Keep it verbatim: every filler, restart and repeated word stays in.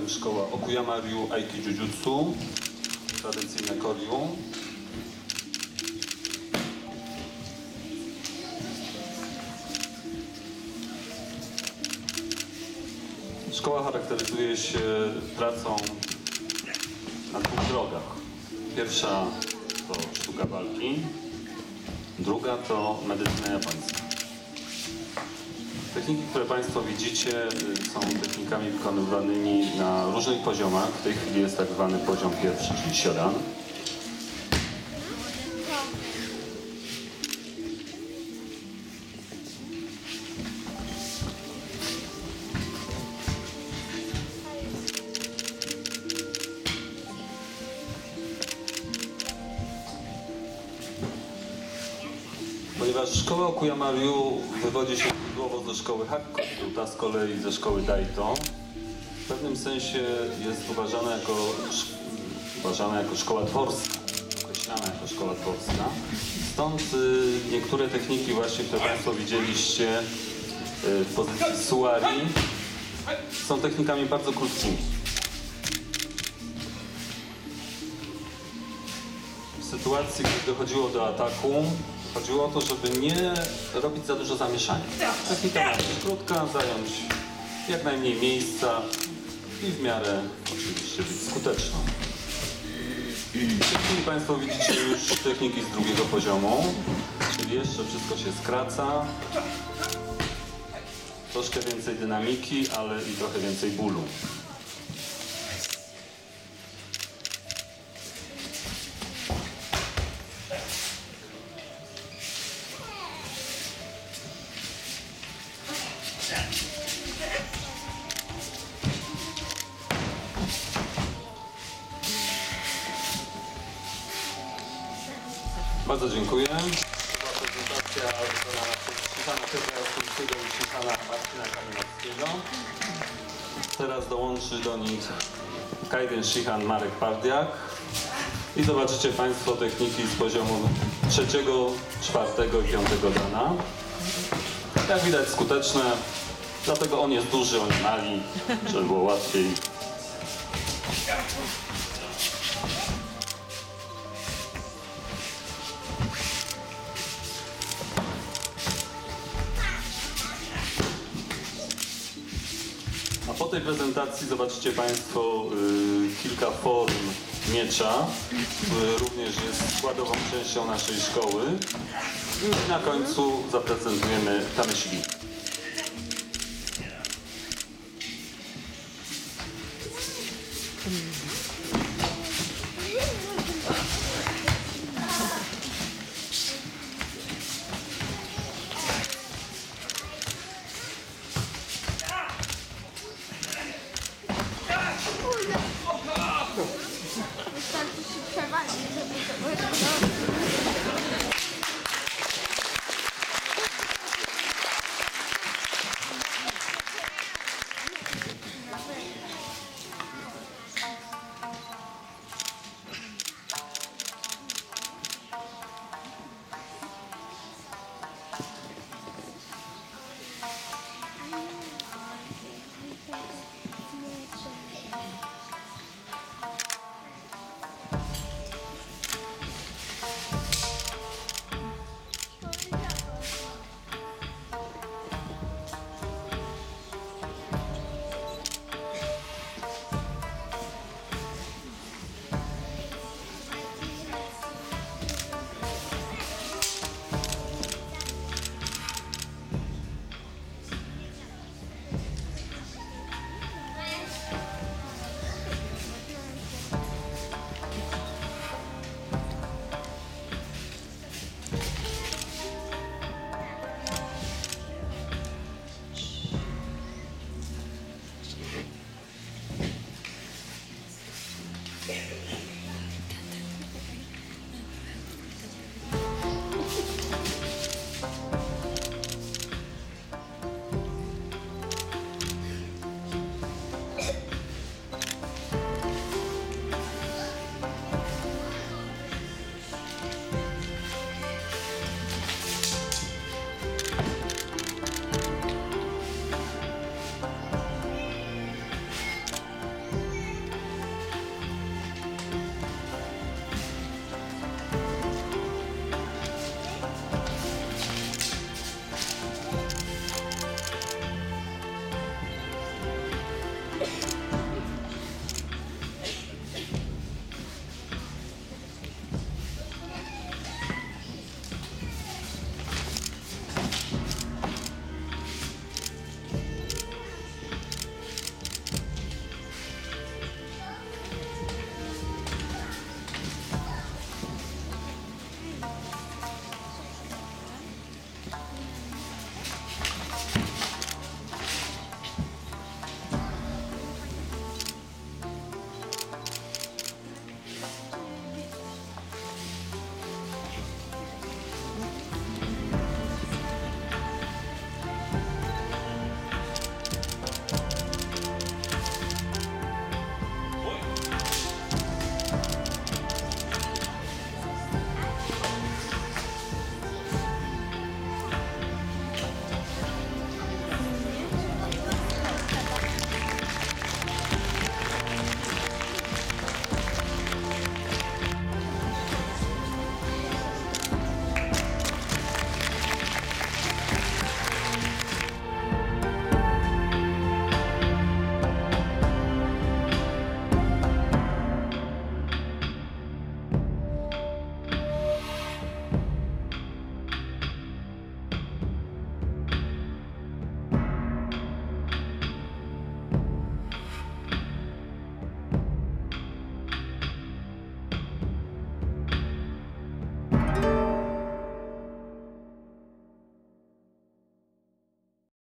potem szkoła Okuyama-ryu Aiki Jujutsu, tradycyjne koryu. Szkoła charakteryzuje się pracą na dwóch drogach. Pierwsza to sztuka walki, druga to medycyna japońska. Techniki, które Państwo widzicie, są technikami wykonywanymi na różnych poziomach. W tej chwili jest tak zwany poziom pierwszy, czyli Shodan. Ponieważ szkoła Okuyama-ryu wywodzi się źródłowo ze szkoły Hakuto, ta z kolei ze szkoły Daito, w pewnym sensie jest uważana jako, uważana jako szkoła dworska, określana jako szkoła dworska. Stąd y, niektóre techniki właśnie, które Państwo widzieliście y, w pozycji suari, są technikami bardzo krótkimi. W sytuacji, gdy dochodziło do ataku, chodziło o to, żeby nie robić za dużo zamieszania. Technika ma być krótka, zająć jak najmniej miejsca i w miarę oczywiście być skuteczną. W tej chwili Państwo widzicie już techniki z drugiego poziomu, czyli jeszcze wszystko się skraca. Troszkę więcej dynamiki, ale i trochę więcej bólu. Bardzo dziękuję. To była prezentacja wykonana przez Shichana Piotra i Shichana Marcina Kalinowskiego. Teraz dołączy do nich Kaiden Shihan Marek Pardiak. I zobaczycie Państwo techniki z poziomu trzeciego, czwartego i piątego dana. Jak widać skuteczne, dlatego on jest duży, oni mali, żeby było łatwiej. A po tej prezentacji zobaczycie Państwo y, kilka form miecza, który również jest składową częścią naszej szkoły. I na końcu zaprezentujemy Tameshigi. Wystarczy się przewalić, żeby to było.